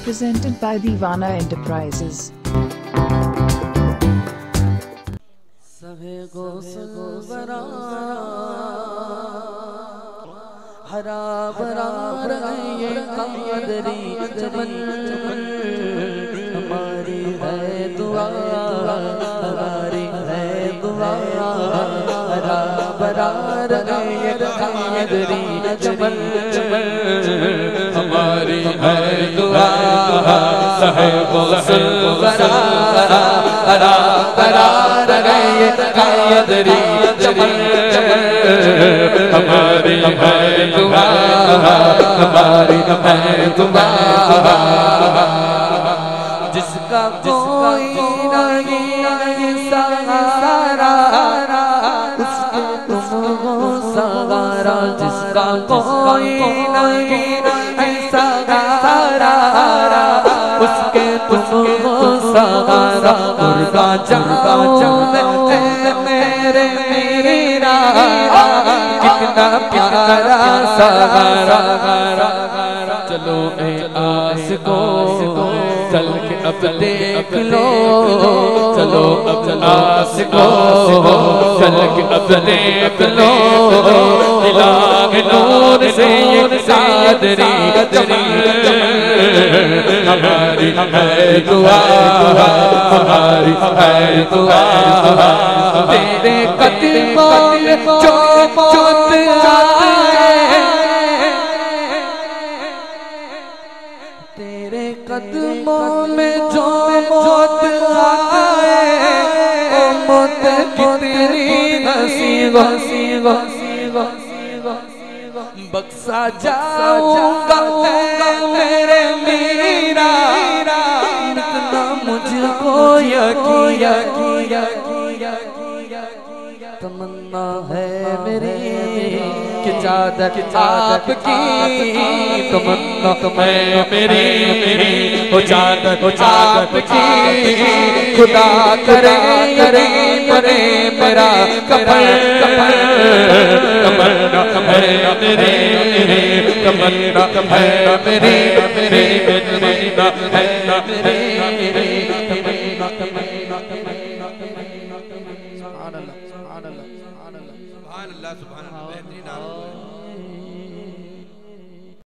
presented by Divana Enterprises. हरा भरा रंगे कादरी चमन हमारी है दुआ, हमारी है दुआ। हरा भरा रंगे कादरी चमन हमारी है दुआ। साहिबो सुलबरा हरा भरा रंगे कादरी चमन हमारी है दुआ, हमारी है दुआ। जिसका कोई नहीं सहारा उसके तुम हो सहारा। जिसका कोई नहीं सहारा उसके तुम हो सहारा। मुर्गा जाओ मेरे मीरा कितना प्यारा सहारा। चलो ए आस को चल के अब देख लो, चलो अब आस को चल के अब देख लो। इलाही नूर से ये कादरी हमारी है दुआ, हमारी है दुआ। तेरे कदमों में जो मौत आए, तेरे कदमों में जो मौत आए, ओ मौत कितनी नसीब बख्शा जाऊंगा मेरे मीरा। इतना मुझको यकीन तमन्ना है मेरी कि चादर आपकी। तमन्ना है मेरी वो चादर आपकी। खुदा करे करे मेरा कफन। तमन्ना है मेरी, तमन्ना है मेरी, मेरी तमन्ना है मेरी। सुभान अल्लाह, सुभान अल्लाह, सुभान अल्लाह। बेहतरीन